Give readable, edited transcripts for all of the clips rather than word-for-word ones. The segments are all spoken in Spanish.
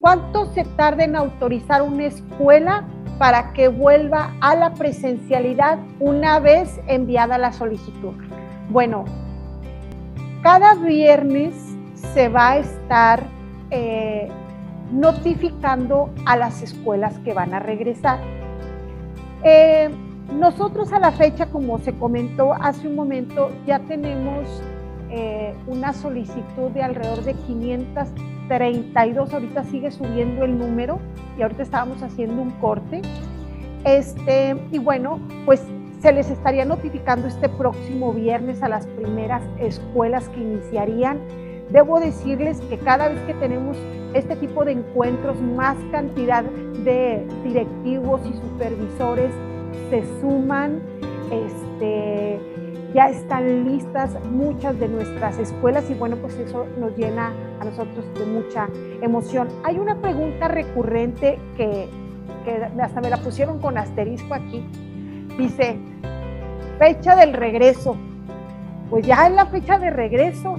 ¿Cuánto se tarda en autorizar una escuela para que vuelva a la presencialidad una vez enviada la solicitud? Bueno, cada viernes se va a estar notificando a las escuelas que van a regresar. Nosotros a la fecha, como se comentó hace un momento, ya tenemos una solicitud de alrededor de 532, ahorita sigue subiendo el número y ahorita estábamos haciendo un corte. Y bueno, pues se les estaría notificando este próximo viernes a las primeras escuelas que iniciarían. Debo decirles que cada vez que tenemos este tipo de encuentros, más cantidad de directivos y supervisores se suman. Ya están listas muchas de nuestras escuelas y bueno, pues eso nos llena a nosotros de mucha emoción. Hay una pregunta recurrente que hasta me la pusieron con asterisco aquí. Dice, fecha del regreso. Pues ya en la fecha de regreso,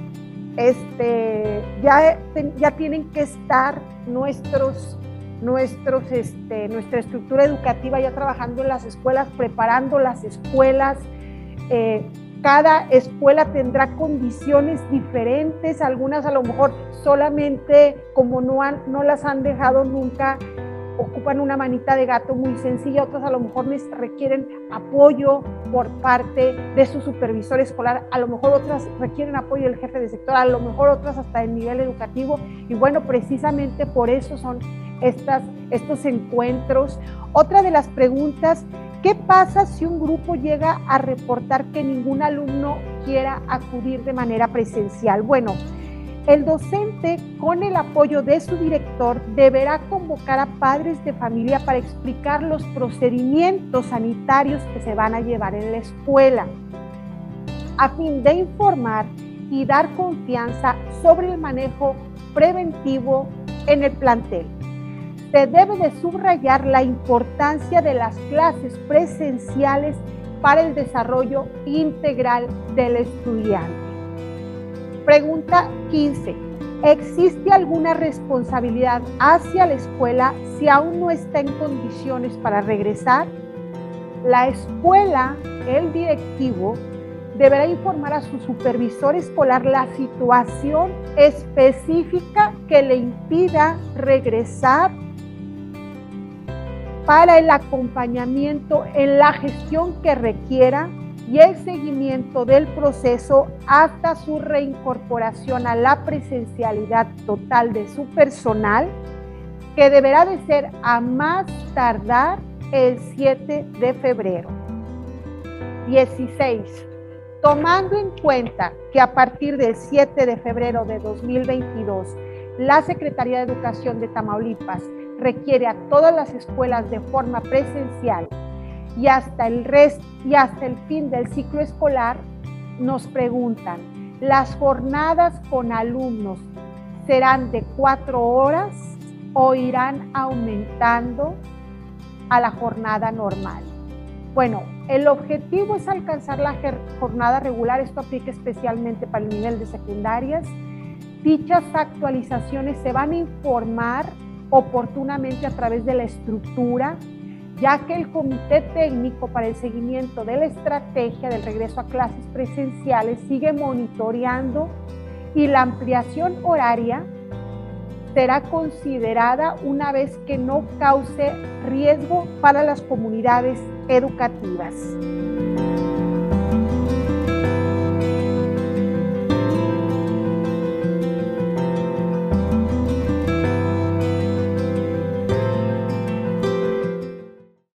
ya tienen que estar nuestra estructura educativa ya trabajando en las escuelas, preparando las escuelas. Cada escuela tendrá condiciones diferentes, algunas a lo mejor solamente como no las han dejado nunca, ocupan una manita de gato muy sencilla, otras a lo mejor requieren apoyo por parte de su supervisor escolar, a lo mejor otras requieren apoyo del jefe de sector, a lo mejor otras hasta el nivel educativo, y bueno, precisamente por eso son estos encuentros. Otra de las preguntas, ¿qué pasa si un grupo llega a reportar que ningún alumno quiera acudir de manera presencial? Bueno, el docente, con el apoyo de su director, deberá convocar a padres de familia para explicar los procedimientos sanitarios que se van a llevar en la escuela, a fin de informar y dar confianza sobre el manejo preventivo en el plantel. Se debe de subrayar la importancia de las clases presenciales para el desarrollo integral del estudiante. Pregunta 15. ¿Existe alguna responsabilidad hacia la escuela si aún no está en condiciones para regresar? La escuela, el directivo, deberá informar a su supervisor escolar la situación específica que le impida regresar para el acompañamiento en la gestión que requiera y el seguimiento del proceso hasta su reincorporación a la presencialidad total de su personal, que deberá de ser a más tardar el 7 de febrero. 16. Tomando en cuenta que a partir del 7 de febrero de 2022, la Secretaría de Educación de Tamaulipas requiere a todas las escuelas de forma presencial y hasta el fin del ciclo escolar, nos preguntan, ¿las jornadas con alumnos serán de 4 horas o irán aumentando a la jornada normal? Bueno, el objetivo es alcanzar la jornada regular, esto aplica especialmente para el nivel de secundarias. Dichas actualizaciones se van a informar oportunamente a través de la estructura, ya que el Comité Técnico para el Seguimiento de la Estrategia del Regreso a Clases Presenciales sigue monitoreando y la ampliación horaria será considerada una vez que no cause riesgo para las comunidades educativas.